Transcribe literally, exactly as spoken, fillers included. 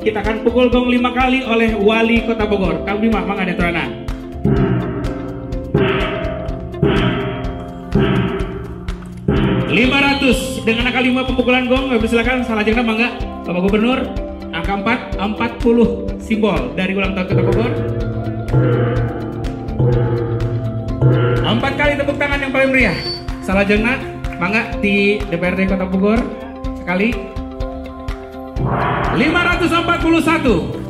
kita akan pukul gong lima kali oleh Wali Kota Bogor. Kang Bima, mangga detorana. lima ratus dengan angka lima pemukulan gong. Silakan salajengna mangga Bapak Gubernur. Angka empat, empat puluh simbol dari ulang tahun Kota Bogor. Empat kali tepuk tangan yang paling meriah. Salajengna mangga di D P R D Kota Bogor sekali. lima ratus empat puluh satu.